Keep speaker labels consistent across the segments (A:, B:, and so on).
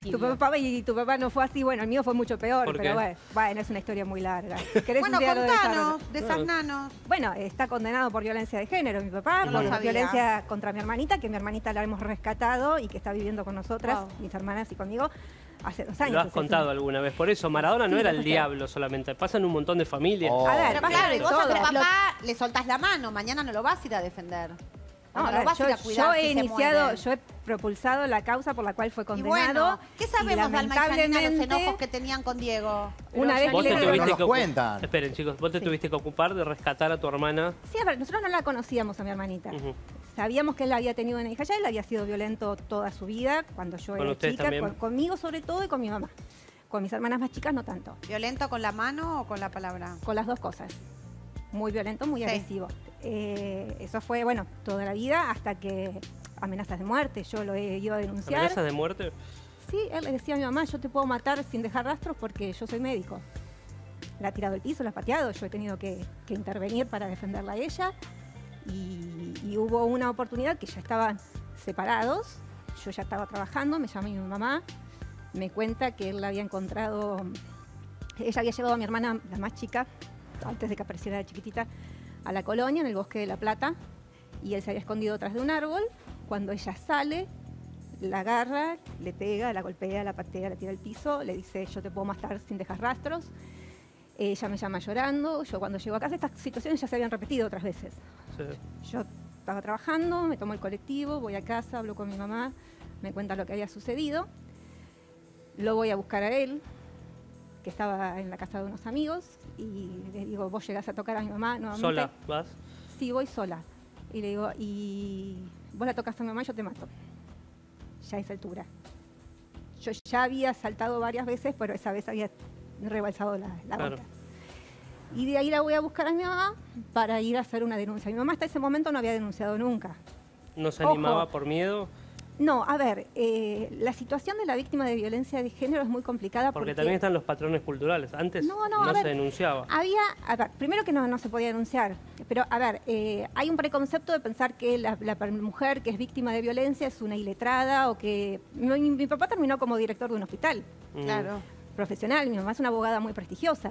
A: Tu papá no fue así, bueno, el mío fue mucho peor, pero bueno, es una historia muy larga.
B: Bueno, contanos de esas nanos.
A: Bueno, está condenado por violencia de género mi papá, por violencia contra mi hermanita, que mi hermanita la hemos rescatado y que está viviendo con nosotras, mis hermanas y conmigo, hace 2 años.
C: Lo has contado alguna vez, por eso Maradona no era el diablo solamente, pasan un montón de familias.
B: A ver, claro, y vos a tu papá le soltás la mano, mañana no lo vas a ir a defender.
A: No, lo vas a ir a cuidar. Yo he propulsado la causa por la cual fue condenado. Y bueno,
B: ¿qué sabemos de Alma y Janina, los enojos que tenían con Diego?
A: Una vez
C: Esperen, chicos, vos te tuviste que ocupar de rescatar a tu hermana.
A: Sí, a ver, nosotros no la conocíamos a mi hermanita. Sabíamos que él la había tenido una hija ya, él había sido violento toda su vida, cuando yo era chica, conmigo sobre todo y con mi mamá. Con mis hermanas más chicas no tanto.
B: ¿Violento con la mano o con la palabra?
A: Con las dos cosas. Muy violento, muy agresivo. Eso fue, bueno, toda la vida hasta que amenazas de muerte, yo lo he ido a denunciar.
C: ¿Amenazas de muerte?
A: Sí, él le decía a mi mamá, yo te puedo matar sin dejar rastros porque yo soy médico. La ha tirado al piso, la ha pateado, yo he tenido que intervenir para defenderla a ella. Y hubo una oportunidad que ya estaban separados, yo ya estaba trabajando, me llamó mi mamá, me cuenta que él la había encontrado, ella había llevado a mi hermana, la más chica, antes de que apareciera la chiquitita, a la colonia, en el bosque de La Plata, y él se había escondido atrás de un árbol. Cuando ella sale, la agarra, le pega, la golpea, la patea, la tira al piso, le dice, yo te puedo matar sin dejar rastros. Ella me llama llorando. Yo cuando llego a casa, estas situaciones ya se habían repetido otras veces. Sí. Yo estaba trabajando, me tomo el colectivo, voy a casa, hablo con mi mamá, me cuenta lo que había sucedido. Lo voy a buscar a él, que estaba en la casa de unos amigos, y le digo, vos llegás a tocar a mi mamá nuevamente.
C: ¿Sola vas?
A: Sí, voy sola. Y le digo, y vos la tocas a mi mamá, yo te mato. Ya a esa altura. Yo ya había saltado varias veces, pero esa vez había rebalsado la gota. Y de ahí la voy a buscar a mi mamá para ir a hacer una denuncia. Mi mamá hasta ese momento no había denunciado nunca.
C: ¿No se animaba por miedo?
A: No, a ver, la situación de la víctima de violencia de género es muy complicada
C: porque también están los patrones culturales. Antes no se denunciaba.
A: A ver, primero que no se podía denunciar, pero a ver, hay un preconcepto de pensar que la mujer que es víctima de violencia es una iletrada o que... Mi papá terminó como director de un hospital, profesional, mi mamá es una abogada muy prestigiosa.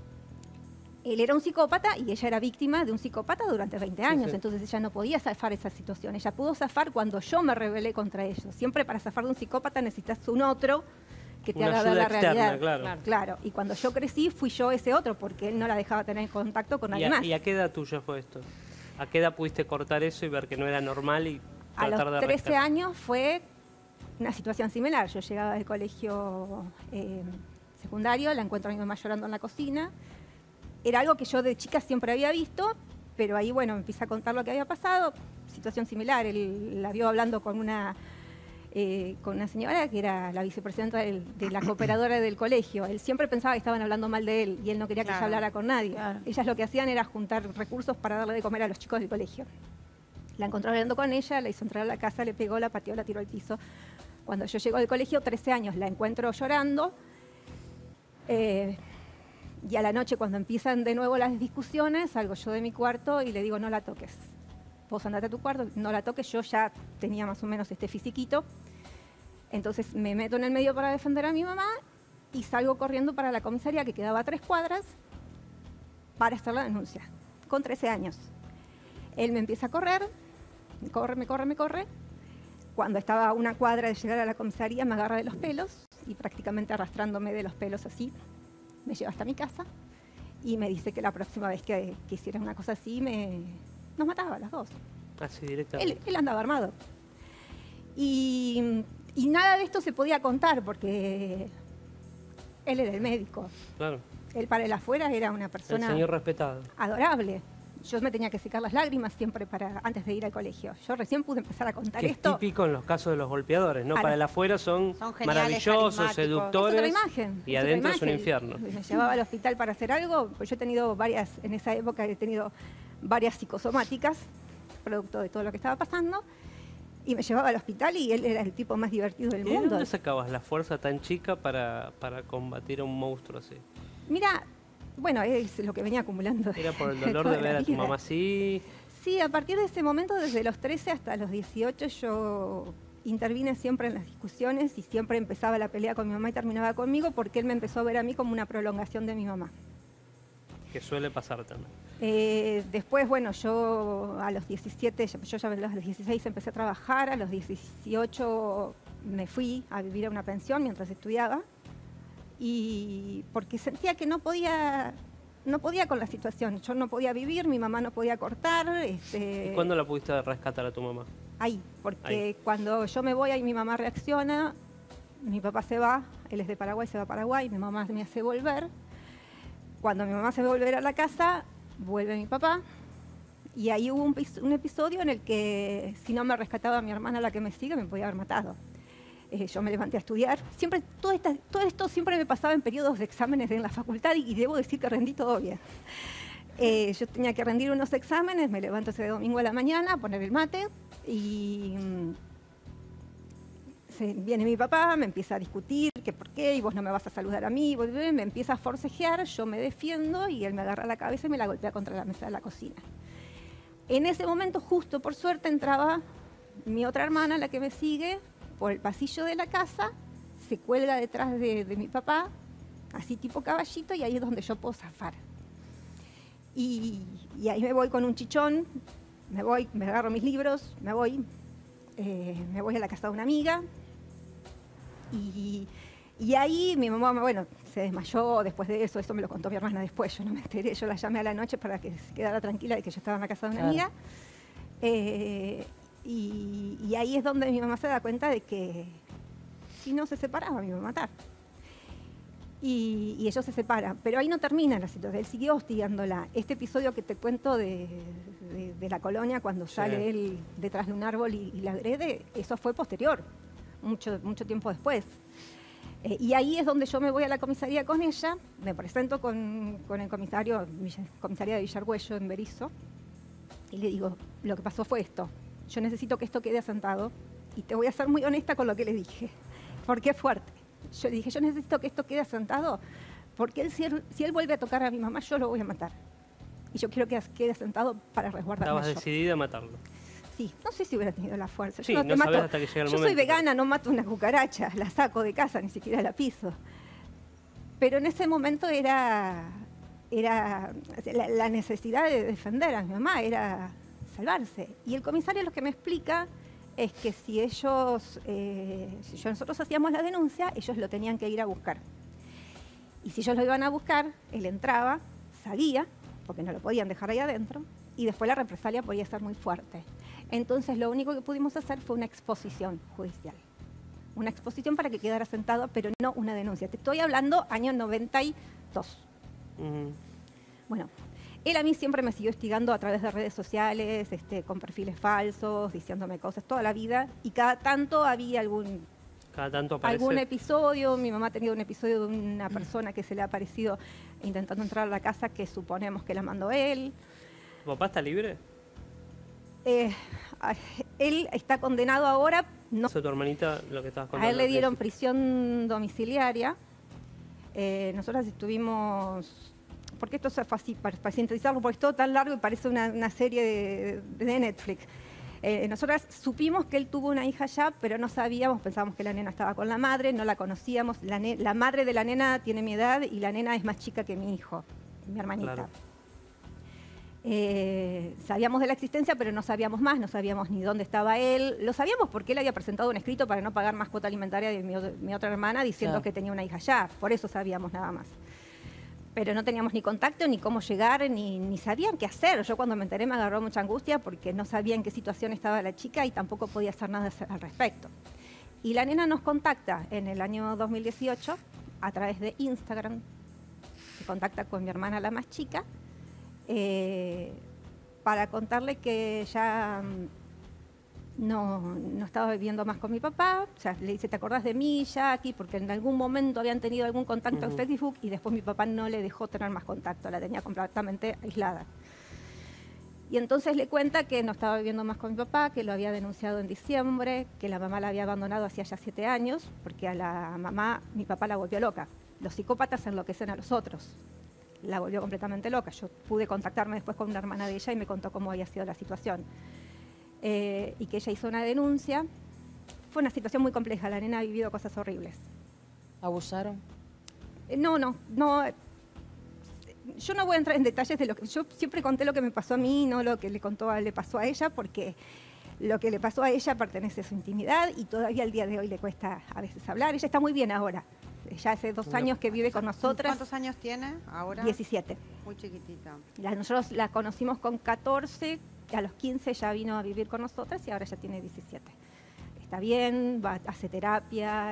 A: Él era un psicópata y ella era víctima de un psicópata durante 20 años, entonces ella no podía zafar esa situación. Ella pudo zafar cuando yo me rebelé contra ellos. Siempre para zafar de un psicópata necesitas un otro que te haga ver la realidad. Claro. Y cuando yo crecí fui yo ese otro porque él no la dejaba tener contacto con nadie más.
C: ¿Y a qué edad tuya fue esto? ¿A qué edad pudiste cortar eso y ver que no era normal y tratar de
A: A los 13 años fue una situación similar. Yo llegaba del colegio secundario, la encuentro a mi mamá llorando en la cocina. Era algo que yo de chica siempre había visto, pero ahí, bueno, me empieza a contar lo que había pasado. Situación similar, él la vio hablando con una señora que era la vicepresidenta de la cooperadora del colegio. Él siempre pensaba que estaban hablando mal de él y él no quería que ella hablara con nadie. Ellas lo que hacían era juntar recursos para darle de comer a los chicos del colegio. La encontró hablando con ella, la hizo entrar a la casa, le pegó, la pateó, la tiró al piso. Cuando yo llego del colegio, 13 años, la encuentro llorando. Y a la noche, cuando empiezan de nuevo las discusiones, salgo yo de mi cuarto y le digo, no la toques. Vos andate a tu cuarto, no la toques. Yo ya tenía más o menos este fisiquito. Entonces me meto en el medio para defender a mi mamá y salgo corriendo para la comisaría, que quedaba a 3 cuadras, para hacer la denuncia, con 13 años. Él me empieza a correr, me corre. Cuando estaba a 1 cuadra de llegar a la comisaría, me agarra de los pelos y prácticamente arrastrándome de los pelos así, me lleva hasta mi casa y me dice que la próxima vez que hiciera una cosa así, nos mataba a las dos.
C: Así directamente.
A: Él andaba armado. Y nada de esto se podía contar porque él era el médico.
C: Claro.
A: Él para el afuera era una persona...
C: El señor respetado.
A: Adorable. Yo me tenía que secar las lágrimas siempre antes de ir al colegio. Yo recién pude empezar a contar esto.
C: Es típico en los casos de los golpeadores, ¿no? Para el afuera son maravillosos, seductores.
A: Es otra imagen.
C: Y adentro es un infierno.
A: Me llevaba al hospital para hacer algo. Pues yo he tenido en esa época he tenido varias psicosomáticas, producto de todo lo que estaba pasando. Y me llevaba al hospital y él era el tipo más divertido del mundo.
C: ¿De dónde sacabas la fuerza tan chica para combatir a un monstruo así?
A: Mira, bueno, es lo que venía acumulando.
C: ¿Era por el dolor de ver a tu mamá así?
A: Sí, a partir de ese momento, desde los 13 hasta los 18, yo intervine siempre en las discusiones y siempre empezaba la pelea con mi mamá y terminaba conmigo porque él me empezó a ver a mí como una prolongación de mi mamá.
C: Que suele pasar también.
A: Después, bueno, yo a los 17, yo ya a los 16 empecé a trabajar, a los 18 me fui a vivir a una pensión mientras estudiaba, y porque sentía que no podía con la situación. Yo no podía vivir, mi mamá no podía cortar.
C: ¿Y cuándo la pudiste rescatar a tu mamá?
A: Ahí, porque cuando yo me voy, ahí mi mamá reacciona, mi papá se va, él es de Paraguay, se va a Paraguay, mi mamá me hace volver. Cuando mi mamá se va a volver a la casa, vuelve mi papá, y ahí hubo un episodio en el que si no me rescataba mi hermana, la que me sigue, me podía haber matado. Yo me levanté a estudiar. Siempre, todo esto siempre me pasaba en periodos de exámenes en la facultad y debo decir que rendí todo bien. Yo tenía que rendir unos exámenes, me levanto ese domingo a la mañana a poner el mate y viene mi papá, me empieza a discutir que por qué, y vos no me vas a saludar a mí, me empieza a forcejear, yo me defiendo y él me agarra la cabeza y me la golpea contra la mesa de la cocina. En ese momento, justo por suerte, entraba mi otra hermana, la que me sigue, por el pasillo de la casa, se cuelga detrás de mi papá, así tipo caballito, y ahí es donde yo puedo zafar. Y ahí me voy con un chichón, me agarro mis libros, me voy a la casa de una amiga, y ahí mi mamá, bueno, se desmayó después de eso me lo contó mi hermana después, yo no me enteré, yo la llamé a la noche para que se quedara tranquila de que yo estaba en la casa de una amiga. Y ahí es donde mi mamá se da cuenta de que si no se separaba me iba a matar. Y ellos se separan, pero ahí no termina la situación, él siguió hostigándola. Este episodio que te cuento de la colonia, cuando sale él detrás de un árbol y la agrede, eso fue posterior, mucho tiempo después. Y ahí es donde yo me voy a la comisaría con ella, me presento con el comisaria de Villargüello en Berisso, y le digo, lo que pasó fue esto, yo necesito que esto quede asentado, y te voy a ser muy honesta con lo que le dije, porque es fuerte. Yo le dije, yo necesito que esto quede asentado, porque si él vuelve a tocar a mi mamá, yo lo voy a matar. Y yo quiero que quede asentado para resguardarme.
C: Estabas decidida a matarlo.
A: Sí, no sé si hubiera tenido la fuerza.
C: Sí, no sabés hasta que llega el momento.
A: Yo soy vegana, no mato una cucaracha, la saco de casa, ni siquiera la piso. Pero en ese momento era la necesidad de defender a mi mamá, era salvarse. Y el comisario lo que me explica es que si nosotros hacíamos la denuncia, ellos lo tenían que ir a buscar. Y si ellos lo iban a buscar, él entraba, salía, porque no lo podían dejar ahí adentro, y después la represalia podía ser muy fuerte. Entonces lo único que pudimos hacer fue una exposición judicial. Una exposición para que quedara sentado, pero no una denuncia. Te estoy hablando año 92. Bueno, él a mí siempre me siguió hostigando a través de redes sociales, con perfiles falsos, diciéndome cosas toda la vida, y cada tanto había algún episodio. Mi mamá ha tenido un episodio de una persona que se le ha aparecido intentando entrar a la casa, que suponemos que la mandó él.
C: ¿Tu papá está libre?
A: Él está condenado ahora. No.
C: ¿Tu hermanita lo que estabas contando?
A: A él le dieron prisión domiciliaria. Nosotras estuvimos... Porque esto fue así, para sintetizarlo, porque es todo tan largo y parece una serie de Netflix. Nosotras supimos que él tuvo una hija ya, pero no sabíamos, pensábamos que la nena estaba con la madre, no la conocíamos. La madre de la nena tiene mi edad y la nena es más chica que mi hijo, mi hermanita. Claro. Sabíamos de la existencia, pero no sabíamos más, no sabíamos ni dónde estaba él. Lo sabíamos porque él había presentado un escrito para no pagar más cuota alimentaria de mi otra hermana, diciendo que tenía una hija ya. Por eso sabíamos nada más. Pero no teníamos ni contacto, ni cómo llegar, ni sabían qué hacer. Yo cuando me enteré me agarró mucha angustia porque no sabía en qué situación estaba la chica y tampoco podía hacer nada al respecto. Y la nena nos contacta en el año 2018 a través de Instagram. Se contacta con mi hermana, la más chica, para contarle que ya no estaba viviendo más con mi papá. O sea, le dice, ¿te acordás de mí, Jackie? Porque en algún momento habían tenido algún contacto en Facebook y después mi papá no le dejó tener más contacto, la tenía completamente aislada. Y entonces le cuenta que no estaba viviendo más con mi papá, que lo había denunciado en diciembre, que la mamá la había abandonado hacía ya 7 años, porque a la mamá mi papá la volvió loca. Los psicópatas enloquecen a los otros. La volvió completamente loca. Yo pude contactarme después con una hermana de ella y me contó cómo había sido la situación. Y que ella hizo una denuncia. fue una situación muy compleja, la nena ha vivido cosas horribles.
D: ¿Abusaron?
A: No. Yo no voy a entrar en detalles de lo que... Yo siempre conté lo que me pasó a mí, no lo que le pasó a ella, porque lo que le pasó a ella pertenece a su intimidad y todavía al día de hoy le cuesta a veces hablar. Ella está muy bien ahora. Ya hace 2 años que vive con nosotras.
B: ¿Cuántos años tiene ahora?
A: 17.
B: Muy chiquitita.
A: Nosotros la conocimos con 14, a los 15 ya vino a vivir con nosotras y ahora ya tiene 17. Está bien, hace terapia,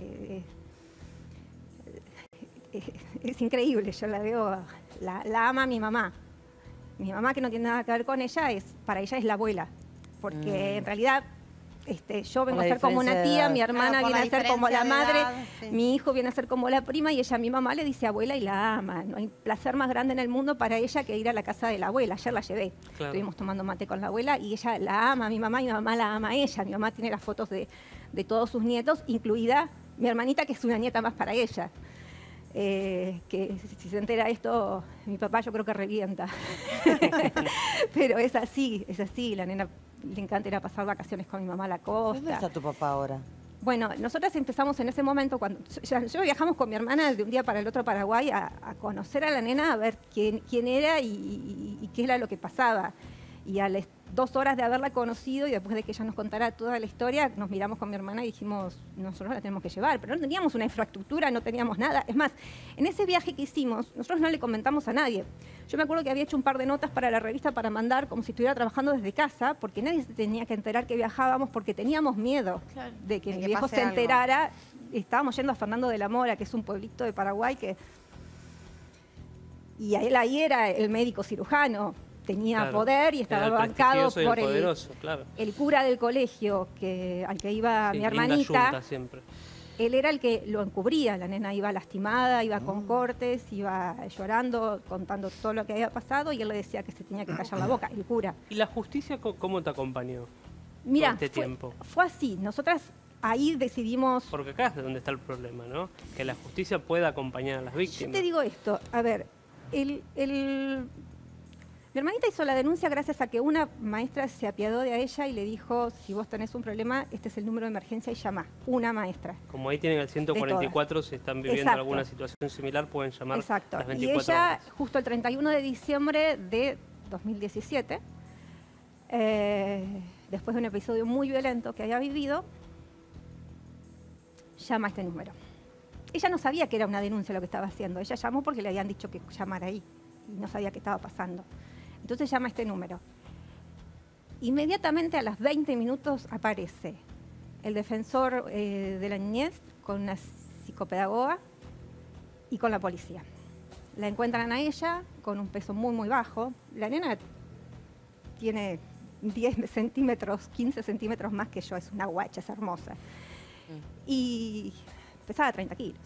A: es increíble, yo la veo, la ama mi mamá. Mi mamá, que no tiene nada que ver con ella, para ella es la abuela, porque en realidad yo vengo a ser como una tía, mi hermana viene a ser como la madre, mi hijo viene a ser como la prima y ella a mi mamá le dice abuela y la ama. No hay placer más grande en el mundo para ella que ir a la casa de la abuela. Ayer la llevé, estuvimos tomando mate con la abuela y ella la ama a mi mamá y mi mamá la ama a ella. Mi mamá tiene las fotos de todos sus nietos, incluida mi hermanita, que es una nieta más para ella. Que si se entera esto, mi papá yo creo que revienta. Pero es así, la nena le encanta ir a pasar vacaciones con mi mamá a la costa.
D: ¿Dónde está tu papá ahora?
A: Bueno, nosotras empezamos en ese momento, cuando yo viajamos con mi hermana de un día para el otro a Paraguay a conocer a la nena, a ver quién era y qué era lo que pasaba. Y a las 2 horas de haberla conocido y después de que ella nos contara toda la historia, nos miramos con mi hermana y dijimos, nosotros la tenemos que llevar, pero no teníamos una infraestructura, no teníamos nada. Es más, en ese viaje que hicimos, nosotros no le comentamos a nadie. Yo me acuerdo que había hecho un par de notas para la revista para mandar como si estuviera trabajando desde casa, porque nadie se tenía que enterar que viajábamos, porque teníamos miedo de que mi viejo se enterara. Estábamos yendo a Fernando de la Mora, que es un pueblito de Paraguay, y él ahí era el médico cirujano. Tenía poder y estaba bancado por el cura del colegio al que iba mi hermanita. Él era el que lo encubría. La nena iba lastimada, iba con cortes, iba llorando, contando todo lo que había pasado y él le decía que se tenía que callar la boca, el cura.
C: ¿Y la justicia cómo te acompañó?
A: Mira,
C: este tiempo?
A: Fue así. Nosotras ahí decidimos...
C: Porque acá es donde está el problema, ¿no? Que la justicia pueda acompañar a las víctimas.
A: Yo te digo esto, a ver, mi hermanita hizo la denuncia gracias a que una maestra se apiadó de ella y le dijo, si vos tenés un problema, este es el número de emergencia y llamá. Una maestra.
C: Como ahí tienen el 144, si están viviendo alguna situación similar, pueden llamar las 24
A: y ella,
C: horas.
A: Justo el 31 de diciembre de 2017, después de un episodio muy violento que había vivido, llama a este número. Ella no sabía que era una denuncia lo que estaba haciendo. Ella llamó porque le habían dicho que llamara ahí y no sabía qué estaba pasando. Entonces llama a este número. Inmediatamente a las 20 minutos aparece el defensor de la niñez con una psicopedagoga y con la policía. La encuentran a ella con un peso muy, muy bajo. La nena tiene 10 centímetros, 15 centímetros más que yo. Es una guacha, es hermosa. Y pesaba 30 kilos.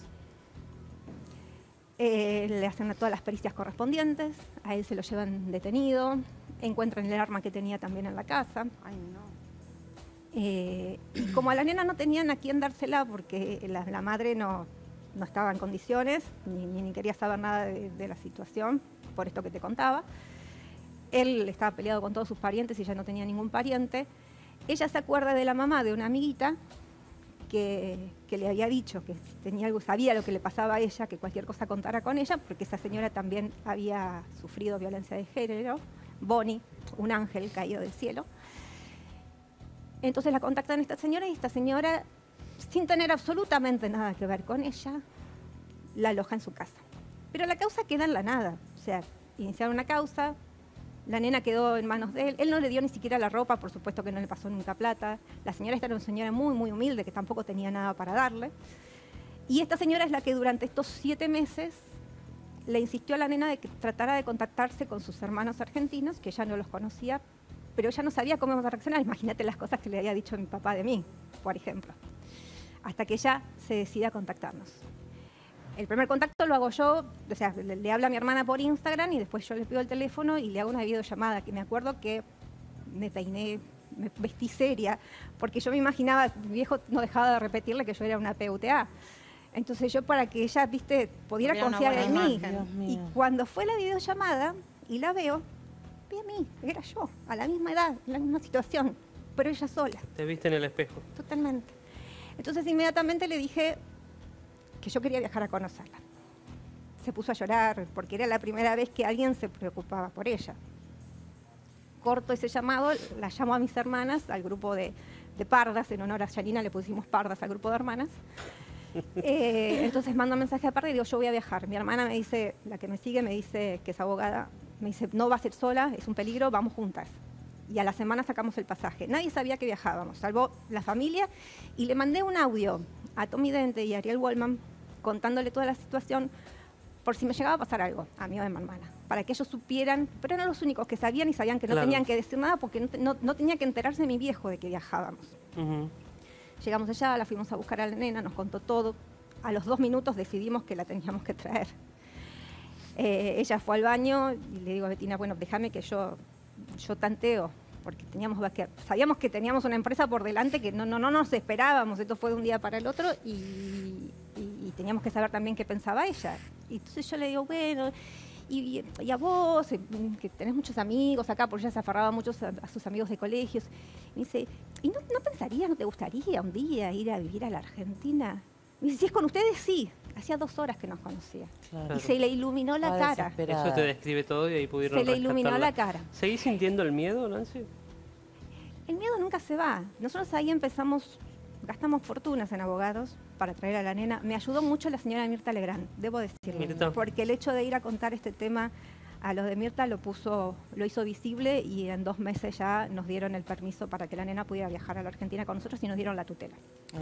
A: Le hacen todas las pericias correspondientes, a él se lo llevan detenido, encuentran el arma que tenía también en la casa.
B: Ay, no.
A: Y como a la nena no tenían a quién dársela porque la madre no estaba en condiciones, ni quería saber nada de la situación, por esto que te contaba. Él estaba peleado con todos sus parientes y ya no tenía ningún pariente. Ella se acuerda de la mamá de una amiguita que le había dicho que si tenía algo, sabía lo que le pasaba a ella, que cualquier cosa contara con ella, porque esa señora también había sufrido violencia de género, Bonnie, un ángel caído del cielo. Entonces la contactan a esta señora y esta señora, sin tener absolutamente nada que ver con ella, la aloja en su casa. Pero la causa queda en la nada, o sea, iniciaron una causa, la nena quedó en manos de él no le dio ni siquiera la ropa, por supuesto que no le pasó nunca plata. La señora esta era una señora muy, muy humilde que tampoco tenía nada para darle. Y esta señora es la que durante estos 7 meses le insistió a la nena de que tratara de contactarse con sus hermanos argentinos, que ella no los conocía, pero ella no sabía cómo iba a reaccionar. Imagínate las cosas que le había dicho mi papá de mí, por ejemplo. Hasta que ella se decide a contactarnos. El primer contacto lo hago yo, o sea, le habla a mi hermana por Instagram y después yo le pido el teléfono y le hago una videollamada, que me acuerdo que me peiné, me vestí seria, porque yo me imaginaba, mi viejo no dejaba de repetirle que yo era una PUTA. Entonces yo, para que ella, viste, pudiera confiar en mí. Y cuando fue la videollamada y la veo, vi a mí, era yo, a la misma edad, en la misma situación, pero ella sola.
C: ¿Te viste en el espejo?
A: Totalmente. Entonces inmediatamente le dije que yo quería viajar a conocerla. Se puso a llorar porque era la primera vez que alguien se preocupaba por ella. Corto ese llamado, la llamo a mis hermanas, al grupo de pardas, en honor a Yanina le pusimos pardas al grupo de hermanas. Entonces mando un mensaje a Parda y digo, yo voy a viajar. Mi hermana me dice, la que me sigue, me dice que es abogada, me dice, no vas a ir sola, es un peligro, vamos juntas. Y a la semana sacamos el pasaje. Nadie sabía que viajábamos, salvo la familia, y le mandé un audio a Tommy Dente y a Ariel Wallman contándole toda la situación por si me llegaba a pasar algo, a mí o a mi hermana, para que ellos supieran, pero eran los únicos que sabían y sabían que no tenían que decir nada porque no tenía que enterarse mi viejo de que viajábamos. Llegamos allá, la fuimos a buscar a la nena, nos contó todo. A los 2 minutos decidimos que la teníamos que traer. Ella fue al baño y le digo a Betina, bueno, déjame que yo tanteo, porque sabíamos que teníamos una empresa por delante que no nos esperábamos, esto fue de un día para el otro y teníamos que saber también qué pensaba ella. Y entonces yo le digo, bueno, y a vos, que tenés muchos amigos acá, porque ella se aferraba mucho a sus amigos de colegios. Y me dice, ¿y no pensarías, no te gustaría un día ir a vivir a la Argentina? Me dice, si es con ustedes, sí. Hacía 2 horas que nos conocía. Claro. Y se le iluminó la cara.
C: Eso te describe todo y ahí pudieron
A: Se le iluminó la cara.
C: ¿Seguís sintiendo el miedo, Nancy?
A: El miedo nunca se va. Nosotros ahí gastamos fortunas en abogados para traer a la nena. Me ayudó mucho la señora Mirta Legrand, debo decirlo. Porque el hecho de ir a contar este tema a los de Mirta lo hizo visible y en 2 meses ya nos dieron el permiso para que la nena pudiera viajar a la Argentina con nosotros y nos dieron la tutela.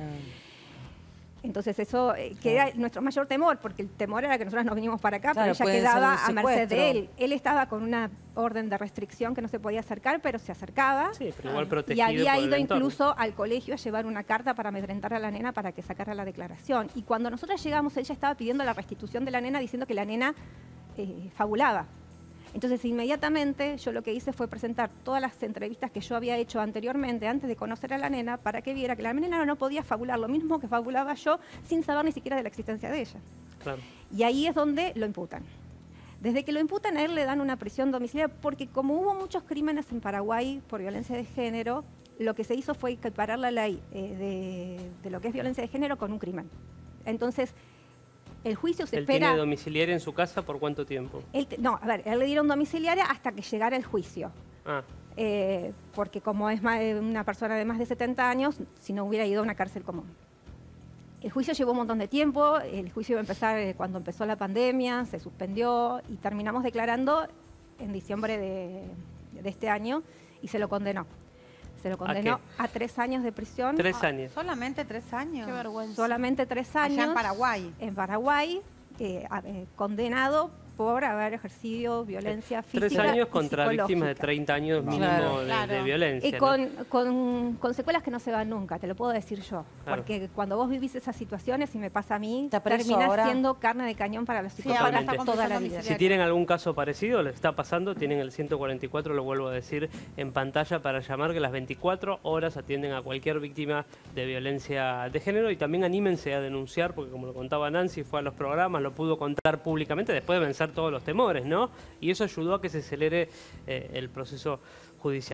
A: Entonces eso, que era nuestro mayor temor, porque el temor era que nosotros nos vinimos para acá, pero ella quedaba a merced de él. Él estaba con una orden de restricción que no se podía acercar, pero se acercaba.
C: Sí, pero igual protegido.
A: Y había ido incluso al colegio a llevar una carta para amedrentar a la nena para que sacara la declaración. Y cuando nosotros llegamos, ella estaba pidiendo la restitución de la nena, diciendo que la nena fabulaba. Entonces, inmediatamente, yo lo que hice fue presentar todas las entrevistas que yo había hecho anteriormente, antes de conocer a la nena, para que viera que la nena no podía fabular lo mismo que fabulaba yo, sin saber ni siquiera de la existencia de ella. Claro. Y ahí es donde lo imputan. Desde que lo imputan a él le dan una prisión domiciliaria, porque como hubo muchos crímenes en Paraguay por violencia de género, lo que se hizo fue equiparar la ley de lo que es violencia de género con un crimen. Entonces, el juicio se espera...
C: ¿Él tiene domiciliaria en su casa por cuánto tiempo?
A: Él le dieron domiciliaria hasta que llegara el juicio. Porque como es una persona de más de 70 años, si no hubiera ido a una cárcel común. El juicio llevó un montón de tiempo, el juicio iba a empezar cuando empezó la pandemia, se suspendió y terminamos declarando en diciembre de este año y se lo condenó. Se lo condenó a 3 años de prisión.
C: 3 años.
B: ¿Solamente 3 años?
A: Qué vergüenza. Solamente 3 años.
B: Allá en Paraguay.
A: En Paraguay, condenado por haber ejercido violencia física.
C: 3 años contra víctimas de 30 años mínimo de violencia.
A: Y con secuelas que no se van nunca, te lo puedo decir yo. Claro. Porque cuando vos vivís esas situaciones, y me pasa a mí, terminás siendo carne de cañón para los psicópatas toda la vida.
C: Si tienen algún caso parecido, les está pasando, tienen el 144, lo vuelvo a decir, en pantalla para llamar, que las 24 horas atienden a cualquier víctima de violencia de género y también anímense a denunciar, porque como lo contaba Nancy, fue a los programas, lo pudo contar públicamente después de vencer todos los temores, ¿no? Y eso ayudó a que se acelere el proceso judicial.